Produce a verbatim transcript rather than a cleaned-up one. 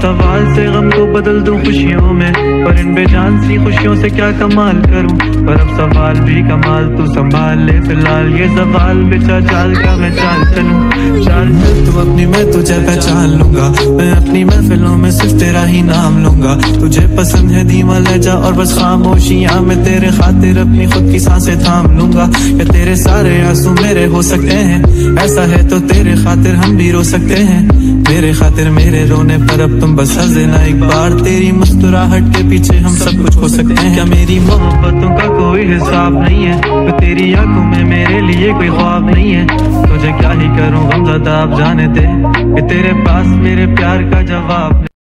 सवाल से गम को बदल दूं खुशियों में, पर इन बेजान सी खुशियों से क्या कमाल करूं। पर अब सवाल भी कमाल तू संभाल ले फिलहाल, ये सवाल बेचा चाल का मैं चाल चलूं। चाल चल तू अपनी, मैं तुझे पहचान लूंगा, मैं अपनी महफिलों में सिर्फ तेरा ही नाम लूंगा। तुझे पसंद है धीमा लहजा और बस खामोशियां, मैं तेरे खातिर अपनी खुद की सांसें थाम लूंगा। या तेरे सारे आंसू मेरे हो सकते हैं, ऐसा है तो तेरे खातिर हम भी रो सकते हैं। मेरे खातिर मेरे रोने पर अब तुम बस हंस देना एक बार, तेरी मुस्कुराहट के पीछे हम सब कुछ हो सकते हैं। क्या मेरी मोहब्बतों का कोई हिसाब नहीं है, तो तेरी आंखों में मेरे लिए कोई ख्वाब नहीं है। तुझे क्या ही करूं गमज़दा अब जाने दे, कि तेरे पास मेरे प्यार का जवाब